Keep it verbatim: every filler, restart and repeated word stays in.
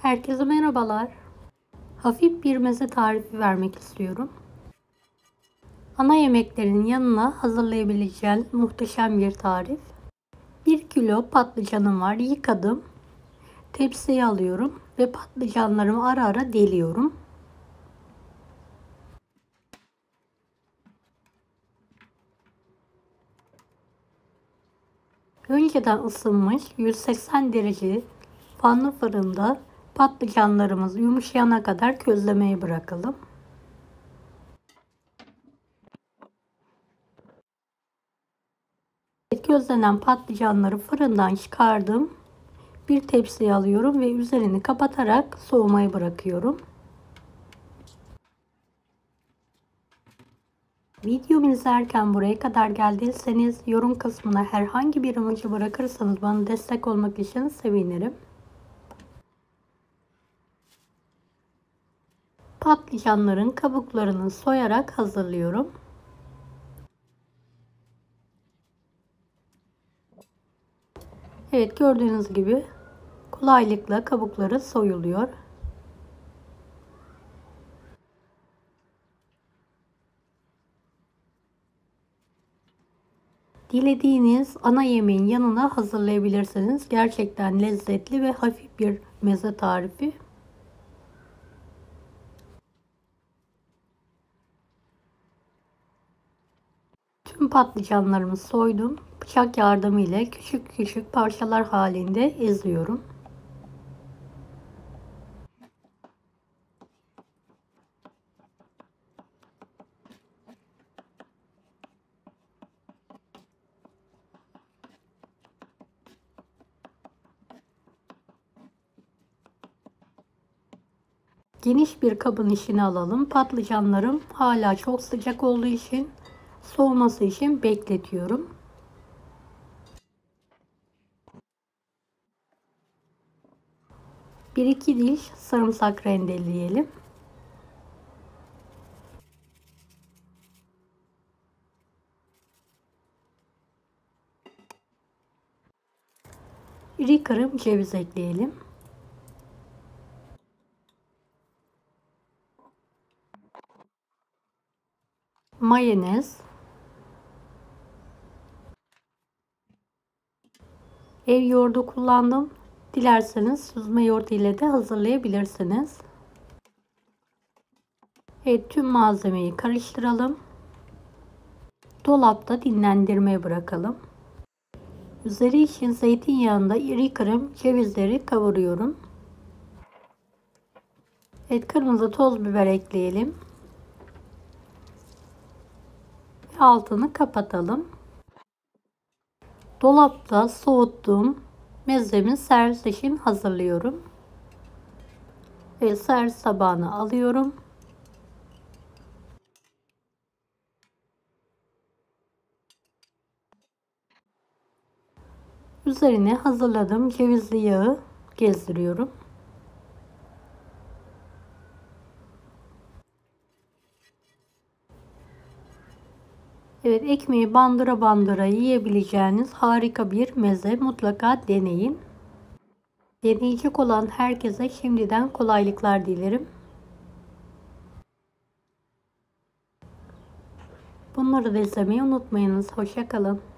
Herkese merhabalar. Hafif bir meze tarifi vermek istiyorum. Ana yemeklerin yanına hazırlayabileceğin muhteşem bir tarif. bir kilo patlıcanım var. Yıkadım. Tepsiye alıyorum ve patlıcanlarımı ara ara deliyorum. Önceden ısınmış yüz seksen derece fanlı fırında patlıcanlarımızı yumuşayana kadar közlemeye bırakalım. Közlenen patlıcanları fırından çıkardım. Bir tepsiye alıyorum ve üzerini kapatarak soğumaya bırakıyorum. Videomu izlerken buraya kadar geldiyseniz yorum kısmına herhangi bir emoji bırakırsanız bana destek olmak için sevinirim. Patlıcanların kabuklarını soyarak hazırlıyorum. Evet, gördüğünüz gibi kolaylıkla kabukları soyuluyor. Dilediğiniz ana yemeğin yanına hazırlayabilirsiniz. Gerçekten lezzetli ve hafif bir meze tarifi. Tüm patlıcanlarımı soydum. Bıçak yardımıyla küçük küçük parçalar halinde eziyorum. Geniş bir kabın içine alalım. Patlıcanlarım hala çok sıcak olduğu için soğuması için bekletiyorum. bir iki diş sarımsak rendeleyelim. İri kırım ceviz ekleyelim. Mayonez, ev yoğurdu kullandım. Dilerseniz süzme yoğurt ile de hazırlayabilirsiniz. Evet, tüm malzemeyi karıştıralım. Dolapta dinlendirmeye bırakalım. Üzeri için zeytinyağında iri kırım cevizleri kavuruyorum. Evet, kırmızı toz biber ekleyelim. Ve altını kapatalım. Dolapta soğuttuğum mezemi servis için hazırlıyorum. Ve servis tabağına alıyorum. Üzerine hazırladığım cevizli yağı gezdiriyorum. Evet, ekmeği bandıra bandıra yiyebileceğiniz harika bir meze, mutlaka deneyin. Deneyecek olan herkese şimdiden kolaylıklar dilerim. Bunları da izlemeyi unutmayınız. Hoşça kalın.